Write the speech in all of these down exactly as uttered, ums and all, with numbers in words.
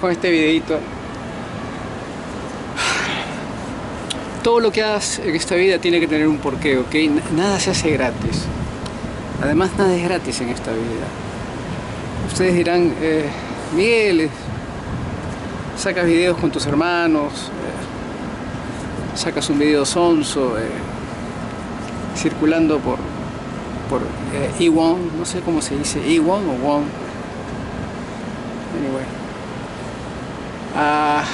con este videito. Todo lo que hagas en esta vida tiene que tener un porqué, ¿ok? Nada se hace gratis. Además, nada es gratis en esta vida. Ustedes dirán, eh, Miguel, sacas videos con tus hermanos, eh, sacas un video sonso, eh, circulando por, por eh, E uno, no sé cómo se dice, E uno o One. Anyway. Ah,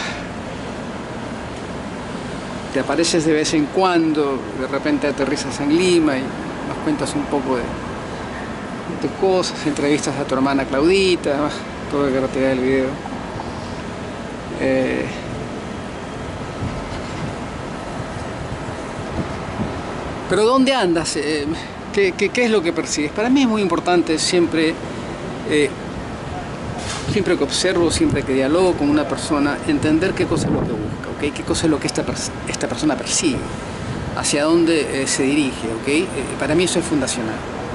te apareces de vez en cuando, de repente aterrizas en Lima y nos cuentas un poco de, de tus cosas, entrevistas a tu hermana Claudita, todo el que retirar el video. Eh, pero ¿dónde andas? Eh, ¿qué, qué, ¿Qué es lo que persigues? Para mí es muy importante siempre, eh, siempre que observo, siempre que dialogo con una persona, entender qué cosa es lo que busca, ¿okay? Qué cosa es lo que esta, esta persona persigue, hacia dónde eh, se dirige, ¿okay? Eh, para mí eso es fundacional.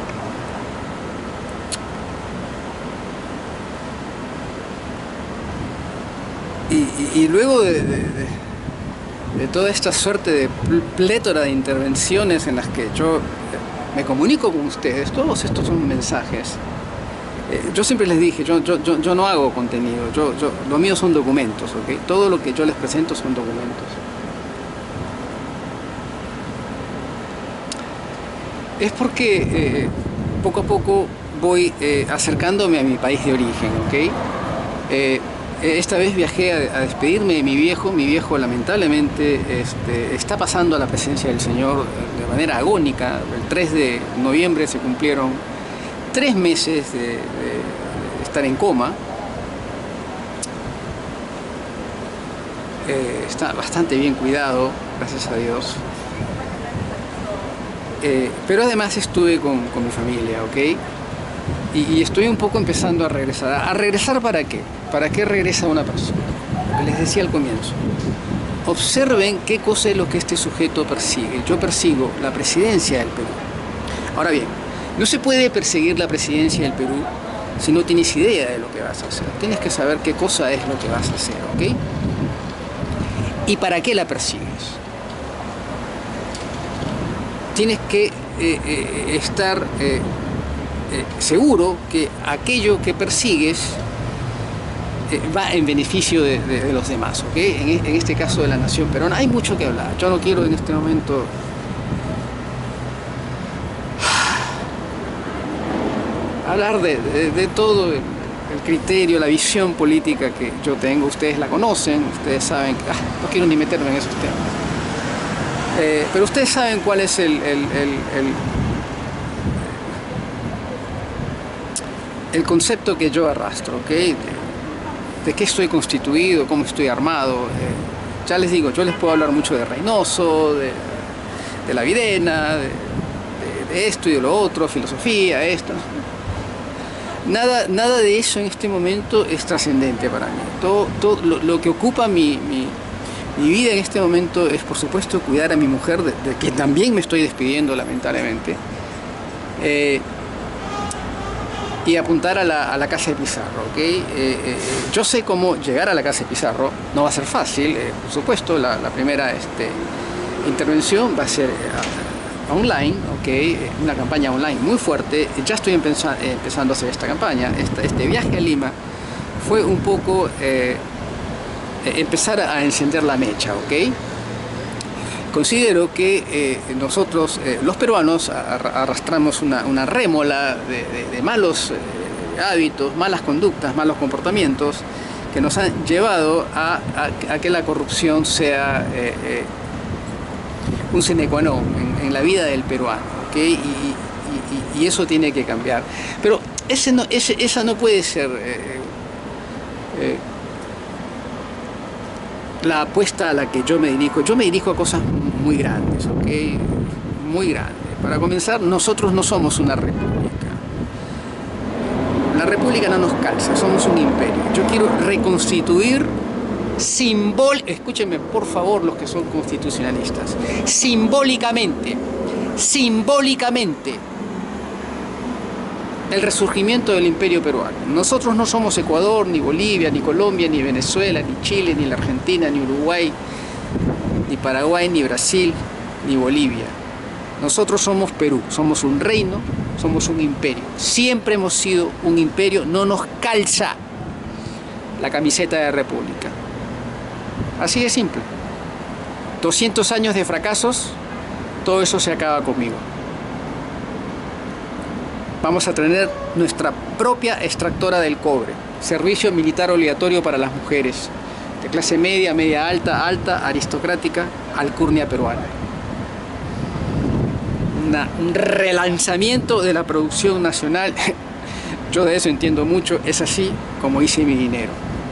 Y, y, y luego de, de, de, de toda esta suerte de plétora de intervenciones en las que yo me comunico con ustedes, todos estos son mensajes. Eh, yo siempre les dije, yo, yo, yo, yo no hago contenido, yo, yo, lo mío son documentos, ¿okay? Todo lo que yo les presento son documentos. Es porque eh, poco a poco voy eh, acercándome a mi país de origen, ¿ok? Eh, esta vez viajé a, a despedirme de mi viejo. Mi viejo lamentablemente este, está pasando a la presencia del Señor de manera agónica. El tres de noviembre se cumplieron tres meses de, de, de estar en coma. Eh, está bastante bien cuidado, gracias a Dios. Eh, pero además estuve con, con mi familia, ¿ok? Y, y estoy un poco empezando a regresar. ¿A regresar para qué? ¿Para qué regresa una persona? Lo que les decía al comienzo. Observen qué cosa es lo que este sujeto persigue. Yo persigo la presidencia del Perú. Ahora bien, no se puede perseguir la presidencia del Perú si no tienes idea de lo que vas a hacer. Tienes que saber qué cosa es lo que vas a hacer, ¿ok? ¿Y para qué la persigues? Tienes que eh, eh, estar eh, eh, seguro que aquello que persigues eh, va en beneficio de, de, de los demás, ¿ok? En, en este caso de la nación peruana. Hay mucho que hablar. Yo no quiero en este momento hablar de, de, de todo el, el criterio, la visión política que yo tengo. Ustedes la conocen, ustedes saben que ah, no quiero ni meterme en esos temas. Eh, pero ustedes saben cuál es el, el, el, el, el concepto que yo arrastro, ¿ok? De, de qué estoy constituido, cómo estoy armado. Eh, ya les digo, yo les puedo hablar mucho de Reynoso, de, de la Videna, de, de, de esto y de lo otro, filosofía, esto. Nada, nada de eso en este momento es trascendente para mí. Todo, todo lo, lo que ocupa mi... mi Mi vida en este momento es, por supuesto, cuidar a mi mujer, de, de que también me estoy despidiendo, lamentablemente, eh, y apuntar a la, a la casa de Pizarro, ¿ok? Eh, eh, yo sé cómo llegar a la casa de Pizarro, no va a ser fácil, eh, por supuesto, la, la primera este, intervención va a ser uh, online, ¿ok? Una campaña online muy fuerte. Ya estoy empezando, eh, empezando a hacer esta campaña. Esta, este viaje a Lima fue un poco... Eh, empezar a encender la mecha, ¿ok? Considero que eh, nosotros, eh, los peruanos, arrastramos una, una rémola de, de, de malos eh, hábitos, malas conductas, malos comportamientos que nos han llevado a, a, a que la corrupción sea eh, eh, un sine qua non en, en la vida del peruano, ¿ok? Y, y, y eso tiene que cambiar. Pero ese no, ese, esa no puede ser... Eh, eh, la apuesta a la que yo me dirijo. Yo me dirijo a cosas muy grandes, ¿ok? Muy grandes. Para comenzar, nosotros no somos una república. La república no nos calza, somos un imperio. Yo quiero reconstituir simbólicamente, escúchenme por favor los que son constitucionalistas, simbólicamente, simbólicamente, el resurgimiento del imperio peruano. Nosotros no somos Ecuador, ni Bolivia, ni Colombia, ni Venezuela, ni Chile, ni la Argentina, ni Uruguay, ni Paraguay, ni Brasil, ni Bolivia. Nosotros somos Perú, somos un reino, somos un imperio. Siempre hemos sido un imperio, no nos calza la camiseta de república. Así de simple. doscientos años de fracasos, todo eso se acaba conmigo. Vamos a tener nuestra propia extractora del cobre, servicio militar obligatorio para las mujeres, de clase media, media alta, alta, aristocrática, alcurnia peruana. Una, un relanzamiento de la producción nacional. Yo de eso entiendo mucho, es así como hice mi dinero.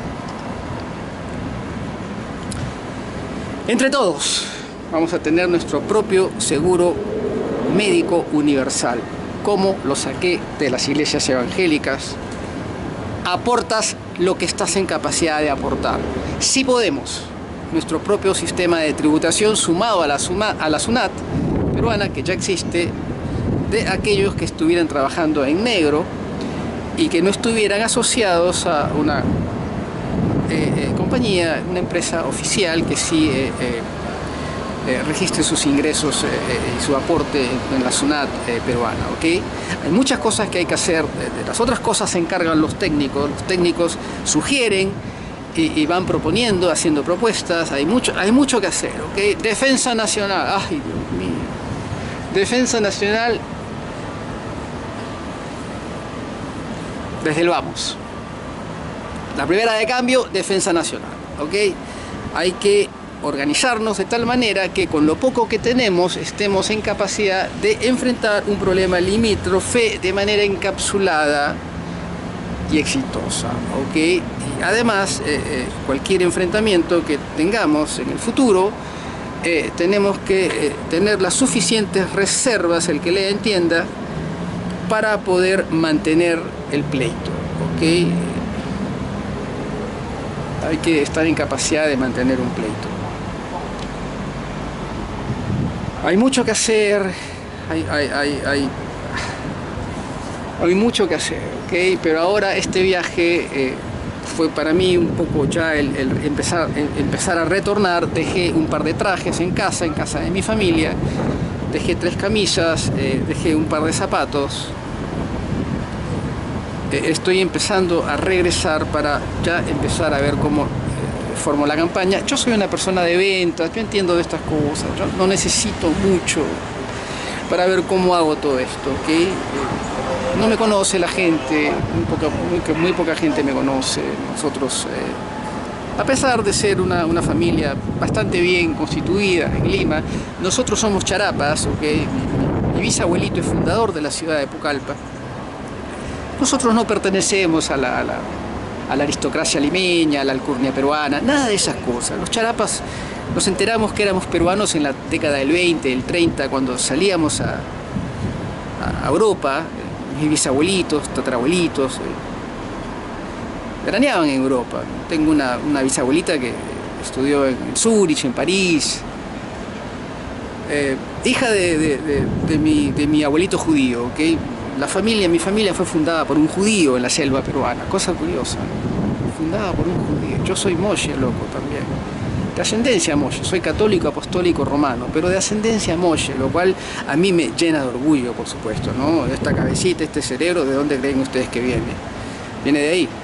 Entre todos vamos a tener nuestro propio seguro médico universal. ¿Cómo? Lo saqué de las iglesias evangélicas. Aportas lo que estás en capacidad de aportar. Sí podemos. Nuestro propio sistema de tributación sumado a la, suma, a la SUNAT peruana, que ya existe, de aquellos que estuvieran trabajando en negro y que no estuvieran asociados a una eh, eh, compañía, una empresa oficial que sí eh, eh, eh, registre sus ingresos eh, eh, y su aporte en, en la SUNAT eh, peruana, ¿ok? Hay muchas cosas que hay que hacer, de las otras cosas se encargan los técnicos, los técnicos sugieren y, y van proponiendo, haciendo propuestas, hay mucho, hay mucho que hacer, ¿ok? Defensa nacional, ay Dios mío, defensa nacional desde el vamos. La primera de cambio, defensa nacional, ¿ok? Hay que organizarnos de tal manera que con lo poco que tenemos estemos en capacidad de enfrentar un problema limítrofe de manera encapsulada y exitosa, ¿ok? Y además, eh, eh, cualquier enfrentamiento que tengamos en el futuro, eh, tenemos que eh, tener las suficientes reservas, el que lea entienda, para poder mantener el pleito, ¿ok? Hay que estar en capacidad de mantener un pleito. Hay mucho que hacer, hay, hay, hay, hay, hay mucho que hacer, ¿ok? Pero ahora este viaje eh, fue para mí un poco ya el, el empezar, el empezar a retornar. Dejé un par de trajes en casa, en casa de mi familia, dejé tres camisas, eh, dejé un par de zapatos. Eh, estoy empezando a regresar para ya empezar a ver cómo formo la campaña. Yo soy una persona de ventas, yo entiendo de estas cosas, yo no necesito mucho para ver cómo hago todo esto, ¿ok? No me conoce la gente, muy poca, muy, muy poca gente me conoce. Nosotros, eh, a pesar de ser una, una familia bastante bien constituida en Lima, nosotros somos charapas, ¿ok? Mi, mi bisabuelito es fundador de la ciudad de Pucallpa. Nosotros no pertenecemos a la, a la a la aristocracia limeña, a la alcurnia peruana, nada de esas cosas. Los charapas nos enteramos que éramos peruanos en la década del veinte, del treinta, cuando salíamos a, a Europa. Mis bisabuelitos, tatarabuelitos, eh, veraneaban en Europa. Tengo una, una bisabuelita que estudió en Zúrich, en París, eh, hija de, de, de, de, mi, de mi abuelito judío, ¿okay? La familia, mi familia fue fundada por un judío en la selva peruana, cosa curiosa, ¿no? Fundada por un judío. Yo soy Moshe, loco, también. De ascendencia Moshe, soy católico, apostólico, romano, pero de ascendencia Moshe, lo cual a mí me llena de orgullo, por supuesto, ¿no? Esta cabecita, este cerebro, ¿de dónde creen ustedes que viene? Viene de ahí.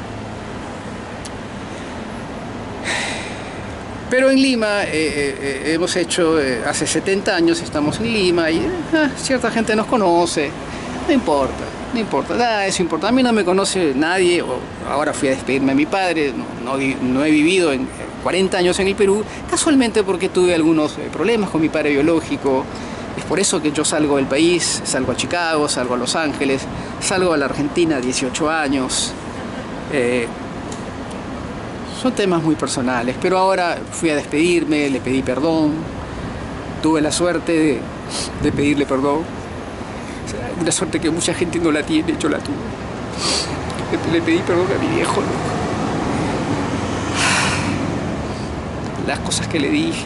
Pero en Lima, eh, eh, hemos hecho, eh, hace setenta años estamos en Lima y eh, cierta gente nos conoce. No importa, no importa, nada, eso importa. A mí no me conoce nadie. Ahora fui a despedirme de mi padre, no, no, no he vivido en cuarenta años en el Perú, casualmente porque tuve algunos problemas con mi padre biológico. Es por eso que yo salgo del país, salgo a Chicago, salgo a Los Ángeles, salgo a la Argentina a dieciocho años. Eh, son temas muy personales, pero ahora fui a despedirme, le pedí perdón, tuve la suerte de, de pedirle perdón. Una suerte que mucha gente no la tiene, yo la tuve. Le pedí perdón a mi viejo, ¿no? Las cosas que le dije,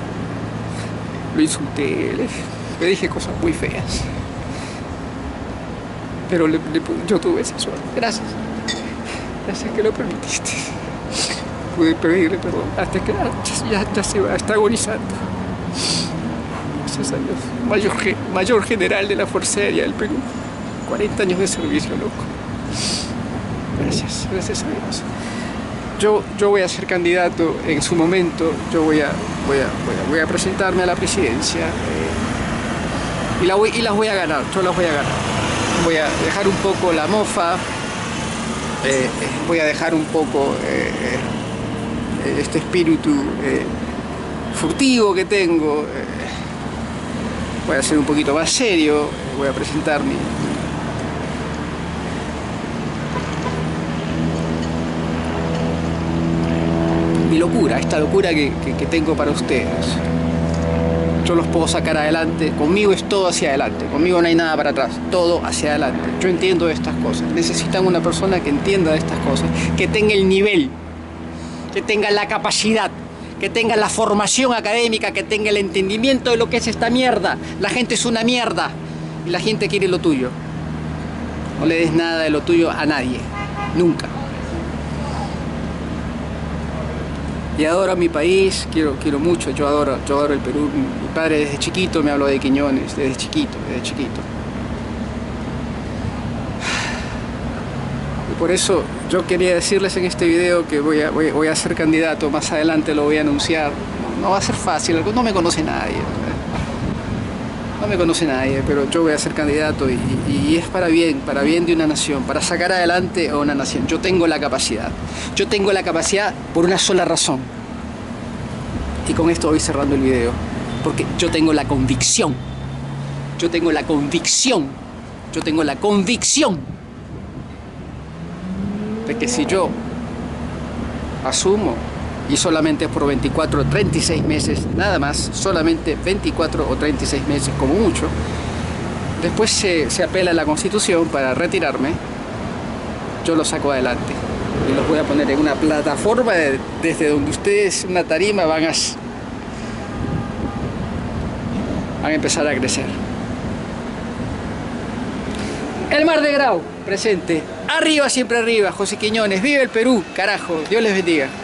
lo insulté, le, le dije cosas muy feas. Pero le, le, yo tuve esa suerte. Gracias. Gracias que lo permitiste. Pude pedirle perdón hasta que ya, ya, ya se va, está agonizando. Gracias a Dios. Mayor, mayor general de la Fuerza Aérea del Perú. cuarenta años de servicio, loco. Gracias, gracias a Dios. Yo, yo voy a ser candidato en su momento. Yo voy a, voy a, voy a, voy a presentarme a la presidencia. Eh, y, la voy, y las voy a ganar. Yo las voy a ganar. Voy a dejar un poco la mofa. Eh, voy a dejar un poco eh, este espíritu eh, furtivo que tengo. Eh, voy a ser un poquito más serio. Voy a presentar mi, mi locura, esta locura que, que, que tengo para ustedes. Yo los puedo sacar adelante. Conmigo es todo hacia adelante. Conmigo no hay nada para atrás. Todo hacia adelante. Yo entiendo de estas cosas. Necesitan una persona que entienda de estas cosas, que tenga el nivel, que tenga la capacidad, que tenga la formación académica, que tenga el entendimiento de lo que es esta mierda. La gente es una mierda y la gente quiere lo tuyo. No le des nada de lo tuyo a nadie. Nunca. Y adoro a mi país, quiero, quiero mucho, yo adoro, yo adoro el Perú. Mi padre desde chiquito me habló de Quiñones, desde chiquito, desde chiquito. Y por eso yo quería decirles en este video que voy a, voy, voy a ser candidato, más adelante lo voy a anunciar. No, no va a ser fácil, no me conoce nadie. No me conoce nadie, pero yo voy a ser candidato y, y es para bien, para bien de una nación, para sacar adelante a una nación. Yo tengo la capacidad. Yo tengo la capacidad por una sola razón. Y con esto voy cerrando el video. Porque yo tengo la convicción. Yo tengo la convicción. Yo tengo la convicción de que si yo asumo, y solamente por veinticuatro o treinta y seis meses, nada más, solamente veinticuatro o treinta y seis meses como mucho, después se, se apela a la Constitución para retirarme, yo lo saco adelante y los voy a poner en una plataforma de, desde donde ustedes, una tarima, van a, van a empezar a crecer. El Mar de Grau, presente. Arriba, siempre arriba. José Quiñones, vive el Perú, carajo, Dios les bendiga.